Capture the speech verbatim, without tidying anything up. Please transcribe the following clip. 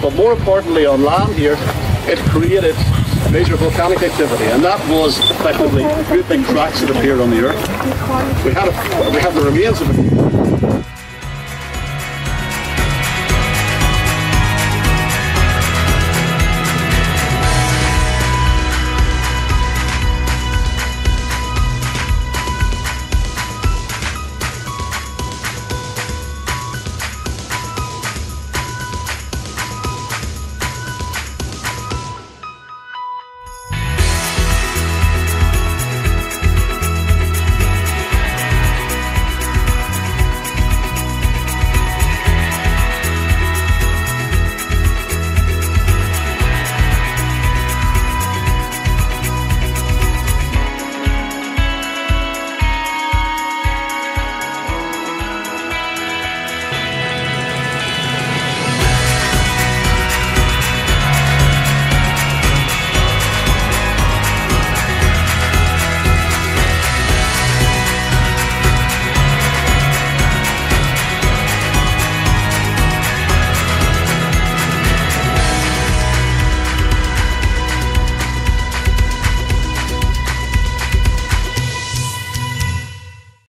but more importantly on land here, it created major volcanic activity, and that was effectively great big cracks that appeared on the earth. We had, a, we have the remains of it.